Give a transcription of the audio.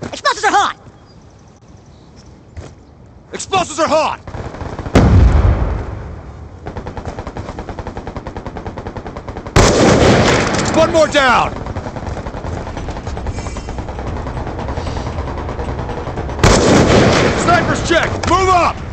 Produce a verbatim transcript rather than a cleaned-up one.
Explosives are hot! Explosives are hot! One more down! Snipers checked! Move up!